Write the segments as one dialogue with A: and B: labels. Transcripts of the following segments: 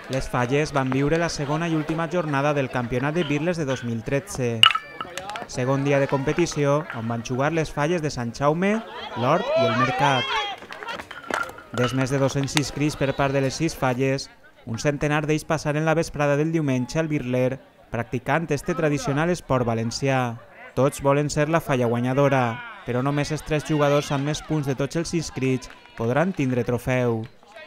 A: Les Falles van viure la segona i última jornada del Campionat de Birles de 2013. Segon dia de competició, on van jugar les Falles de Sant Jaume, l'Hort i el Mercat. Des més de 200 inscrits per part de les 6 Falles, un centenar d'ells passaren la vesprada del diumenge al Birler, practicant este tradicional esport valencià. Tots volen ser la falla guanyadora, però només els 3 jugadors amb més punts de tots els inscrits podran tindre trofeu.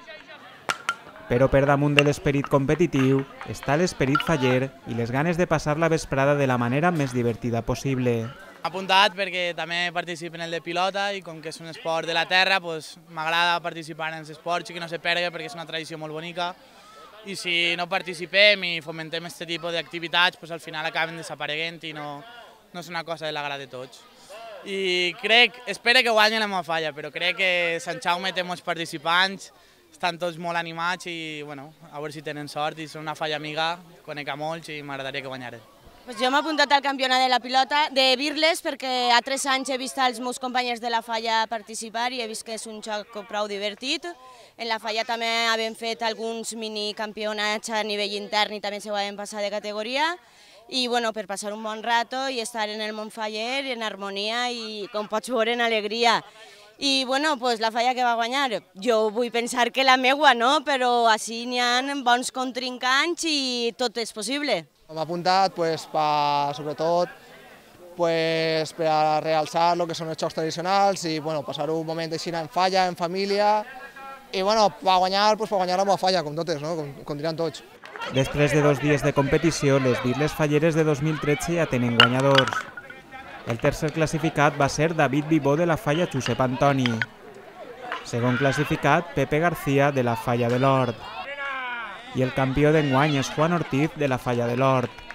A: Però per damunt de l'esperit competitiu està l'esperit faller i les ganes de passar la vesprada de la manera més divertida possible.
B: M'he apuntat perquè també participo en el de pilota i com que és un esport de la terra, m'agrada participar en els esports i que no se perdi perquè és una tradició molt bonica. I si no participem i fomentem aquest tipus d'activitats, al final acaben desapareguent i no és una cosa de l'agrat de tots. I espero que guanyi la meva falla, però crec que Sant Jaume té molts participants, estan tots molt animats i a veure si tenen sort i són una falla amiga, conec a molts i m'agradaria que guanyaren.
C: Jo m'he apuntat al campionat de la pilota de Birles perquè a 3 anys he vist els meus companys de la falla participar i he vist que és un joc prou divertit. En la falla també hem fet alguns minicampionats a nivell intern i també se vam passar de categoria. I per passar un bon rato i estar en el món faller en harmonia i, com pots veure, en alegria. I la falla que va guanyar, jo vull pensar que la meua no, però així n'hi ha bons contrincants i tot és possible.
D: M'he apuntat sobretot per a realçar el que són els jocs tradicionals i passar un moment així en falla, en família i per guanyar la meva falla, com totes, com diran tots.
A: Després de 2 dies de competició, les Birles Falleres de 2013 ja tenen guanyadors. El tercer classificat va ser David Vivó de la falla Josep Antoni. Segon classificat, Pepe García de la falla de l'Hort. I el campió d'enguany és Juan Ortiz de la falla de l'Hort.